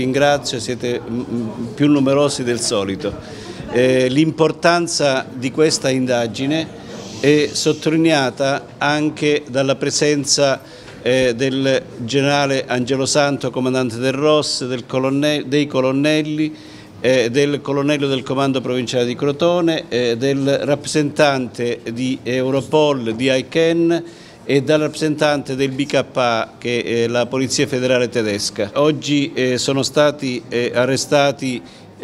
ringrazio, siete più numerosi del solito. L'importanza di questa indagine è sottolineata anche dalla presenza del generale Angelo Santo, comandante del ROS, dei colonnelli, del colonnello del comando provinciale di Crotone, del rappresentante di Europol, di ICANN e dal rappresentante del BKA, che è la Polizia Federale Tedesca. Oggi sono stati arrestati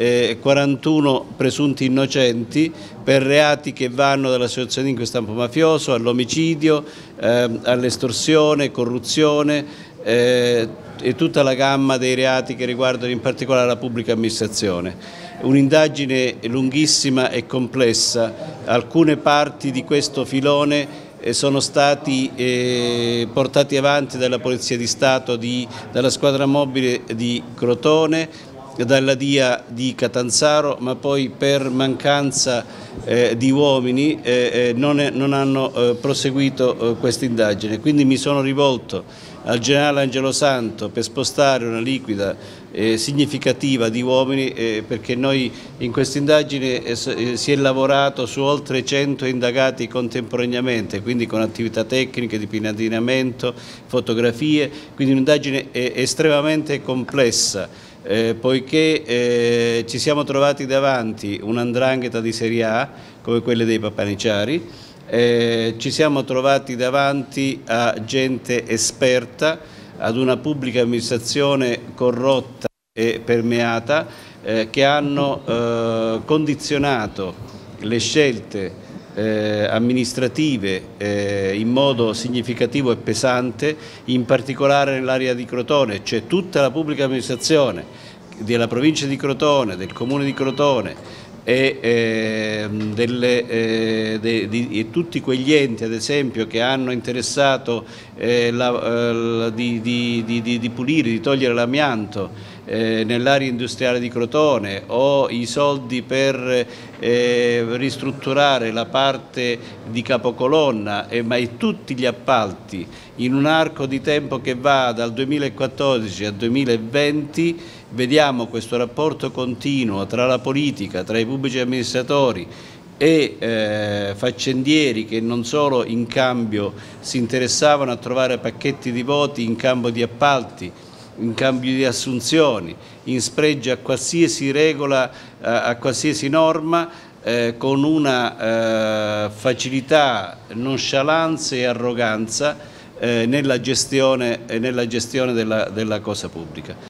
41 presunti innocenti per reati che vanno dall'associazione di stampo mafioso all'omicidio, all'estorsione, corruzione e tutta la gamma dei reati che riguardano in particolare la pubblica amministrazione. Un'indagine lunghissima e complessa, alcune parti di questo filone sono stati portati avanti dalla Polizia di Stato, dalla squadra mobile di Crotone, dalla DIA di Catanzaro, ma poi per mancanza di uomini non hanno proseguito questa indagine. Quindi mi sono rivolto al generale Angelo Santo per spostare una liquida significativa di uomini, perché noi in questa indagine si è lavorato su oltre 100 indagati contemporaneamente, quindi con attività tecniche di piantinamento, fotografie, quindi un'indagine estremamente complessa. Poiché ci siamo trovati davanti un''ndrangheta di serie A come quelle dei Papaniciari, ci siamo trovati davanti a gente esperta, ad una pubblica amministrazione corrotta e permeata, che hanno condizionato le scelte amministrative in modo significativo e pesante, in particolare nell'area di Crotone. C'è tutta la pubblica amministrazione della provincia di Crotone, del comune di Crotone e tutti quegli enti, ad esempio, che hanno interessato di pulire, di togliere l'amianto nell'area industriale di Crotone, o i soldi per ristrutturare la parte di capocolonna, ma tutti gli appalti in un arco di tempo che va dal 2014 al 2020. Vediamo questo rapporto continuo tra la politica, tra i pubblici amministratori e faccendieri che non solo in cambio si interessavano a trovare pacchetti di voti in cambio di appalti, in cambio di assunzioni, in spregio a qualsiasi regola, a qualsiasi norma, con una facilità, nonchalance e arroganza nella gestione della cosa pubblica.